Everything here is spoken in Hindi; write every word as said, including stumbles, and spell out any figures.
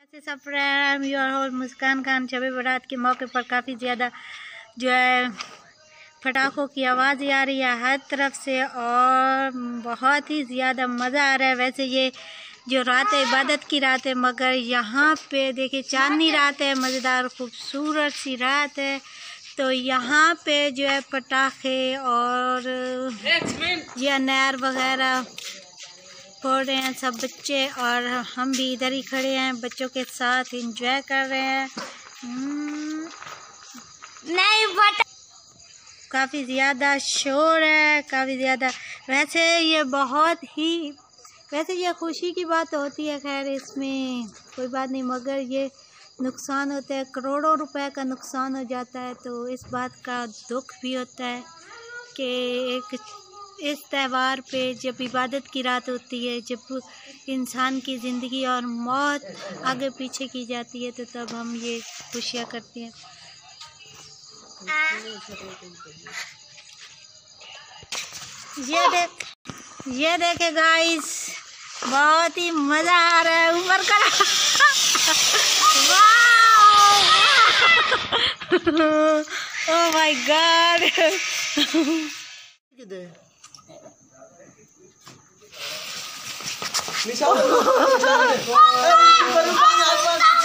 और मुस्कान खान शब बारात के मौके पर काफ़ी ज़्यादा जो है पटाखों की आवाज़ आ रही है हर तरफ से और बहुत ही ज़्यादा मज़ा आ रहा है। वैसे ये जो रात है इबादत की रात है, मगर यहाँ पे देखिए चांदनी रात है, मज़ेदार खूबसूरत सी रात है। तो यहाँ पे जो है पटाखे और ये अनार वगैरह फोड़ रहे हैं सब बच्चे, और हम भी इधर ही खड़े हैं बच्चों के साथ एंजॉय कर रहे हैं। नहीं बट काफ़ी ज़्यादा शोर है, काफ़ी ज़्यादा। वैसे ये बहुत ही वैसे ये खुशी की बात होती है, खैर इसमें कोई बात नहीं, मगर ये नुकसान होता है, करोड़ों रुपए का नुकसान हो जाता है। तो इस बात का दुख भी होता है कि एक इस त्यौहार पे जब इबादत की रात होती है, जब इंसान की ज़िंदगी और मौत आगे पीछे की जाती है, तो तब हम ये खुशियाँ करते हैं। ये देख ये देखे गाइस, बहुत ही मज़ा आ रहा है। ऊपर का ओह माय गॉड। निशा